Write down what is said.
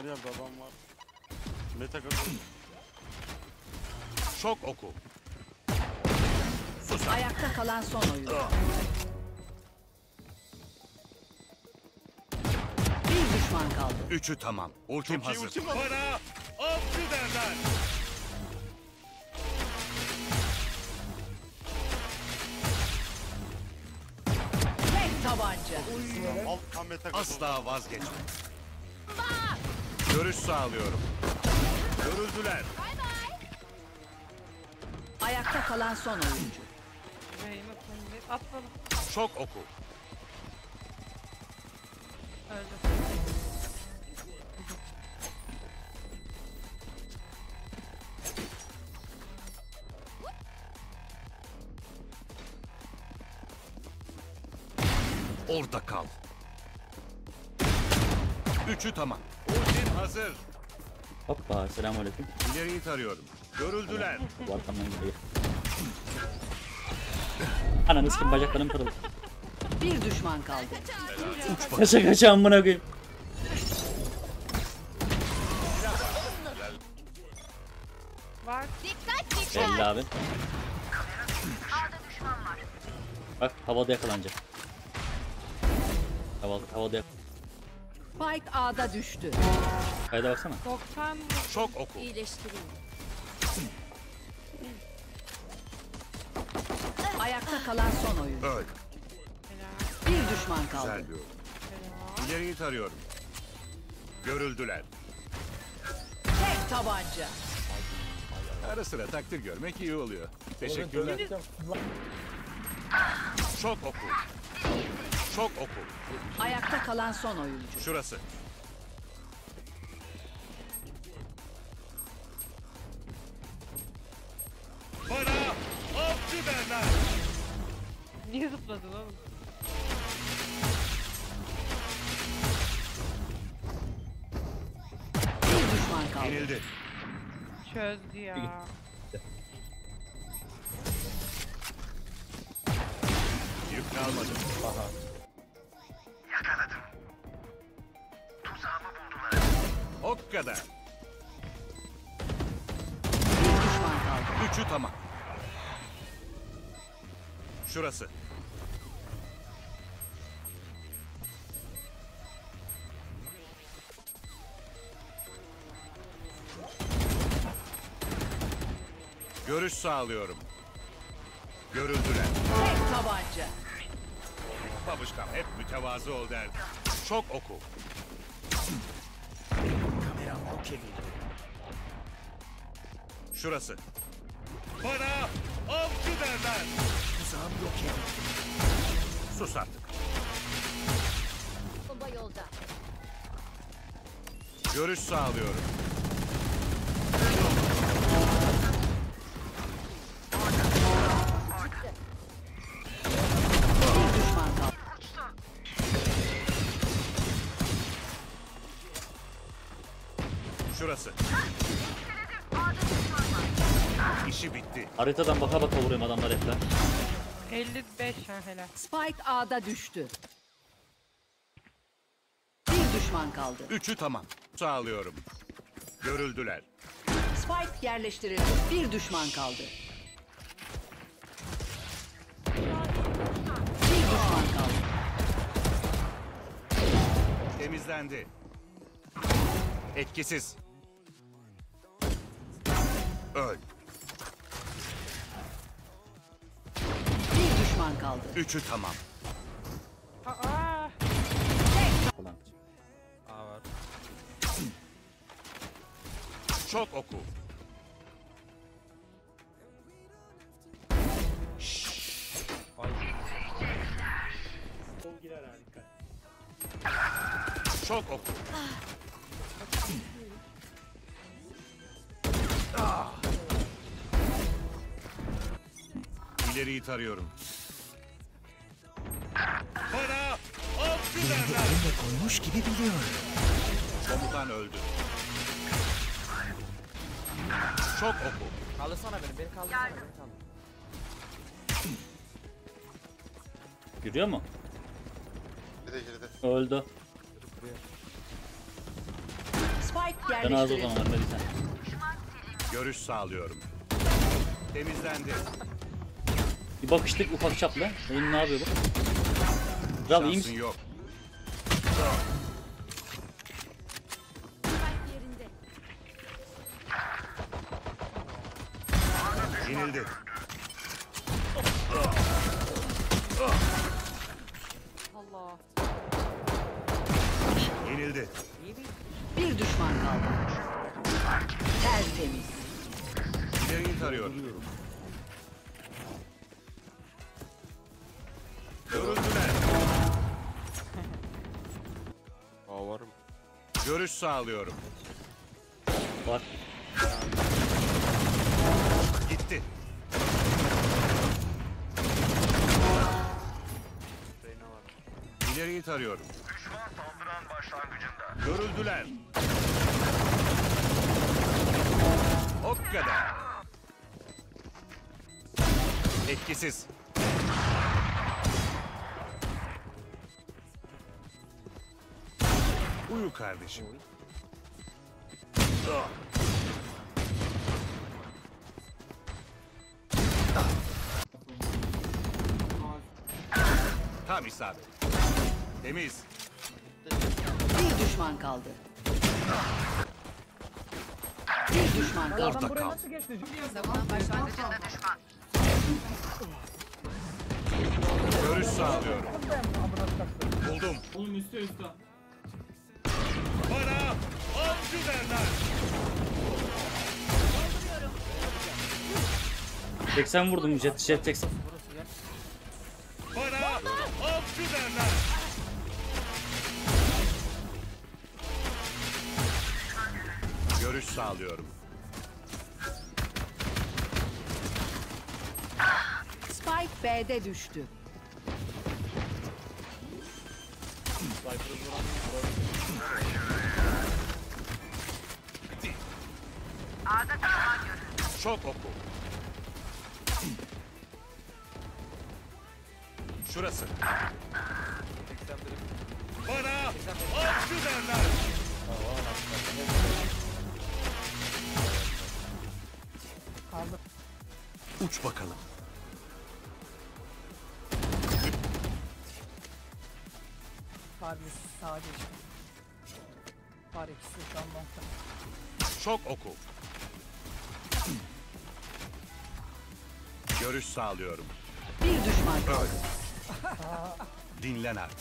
yerde adam var. Meta kazanıyor. Şok oku. Sus. Ayakta kalan son oyuncu. Bir düşman kaldı. Üçü tamam. Ultim Çok iyi hazır. ultim var. Bana avcı derler. Tek tabanca. Alt tam meta kazanıyor. Asla vazgeçme. Görüş sağlıyorum. Görüldüler. Ayakta kalan son oyuncu. Atladım. Şok oku. Öldü. Orada kal. Üçü tamam. Ultim hazır. Hoppa, selamünaleyküm. İleriyi tarıyorum. Görüldüler. Bu arkamdan geliyor. Ananı sikim, bacaklarım kırıldı. Bir düşman kaldı. Kaça kaça amına koyayım. Var. Belli abi. Bak, havada yakalanacak. Havada yak. Spike A'da düştü. Kayda baksana. 90 Şok oku. Ayakta kalan son oyuncu. Öl. Bir düşman kaldı. Güzel bir oyun. İleriyi tarıyorum. Görüldüler. Tek tabanca. Ara sıra takdir görmek iyi oluyor. Teşekkürler. Şok oku. Şok oku. Ayakta kalan son oyuncu. Şurası. Bana avcı derler. niye zıpladın oğlum? Bir düşman kaldı. Yenildi. Çözdü ya. Yük kalmadı. O kadar. Bir düşman kaldı. Üçü tamam. Şurası. Görüş sağlıyorum. Görüldüler. Tek tabanca. Babuşkam hep mütevazı ol der. Şok oku. Kameram okey. Şurası. Bana avcı derler. Tuzağım yok ya. Sus artık. Bomba yolda. Görüş sağlıyorum. Bir düşman kaldı. Şurası. İşi bitti. Haritadan baka baka vuruyorum adamlar hep lan. 55 ha helal. Spike A'da düştü. Bir düşman kaldı. Üçü tamam. Sağlıyorum. Görüldüler. Spike yerleştirildi. Bir düşman kaldı. Bir düşman kaldı. Temizlendi. Etkisiz. Öl. Bir düşman kaldı. Üçü tamam. Aa, Ulan. Şok oku. Şok oku. İleriyi tarıyorum. Bana avcı derler. Koymuş gibi biliyorum. Komutan öldü. Şok oku. Kaldırsana beni kaldırsana beni kaldır. Görüyor mu? Geride geride. Öldü. Spike Ben ağzı o yerleştirildi. zaman ölmediysen. Görüş sağlıyorum. Temizlendi. Bir bakıştık ufak çaplı. Oğlum ne yapıyor bu? Bravo iyi Şansın misin? yok. Yenildi. Allah. Yenildi. Bir düşman kaldı. Tertemiz. İleriyi tarıyor. Görüldüler. Aa var mı? Görüş sağlıyorum. Var. Gitti. Reyna var. İleriyi tarıyorum. Görüldüler. O kadar. Etkisiz. Uyu kardeşim. Tam isabet. Temiz. Bir düşman kaldı. Bir düşman kaldı. Orada kal. Görüş sağlıyorum. Buldum. Oğlum üstte. Bana avcı derler. 80 vurdum jet 80. Bana avcı derler. Görüş sağlıyorum. Spike B'de düştü. Çok oku. Şurası. Bana avcı derler. Uç bakalım. Paris sağa geçti. Paris şu an nokta. Çok oku. Görüş sağlıyorum. Bir düşman kaldı. Öl. Dinlen artık.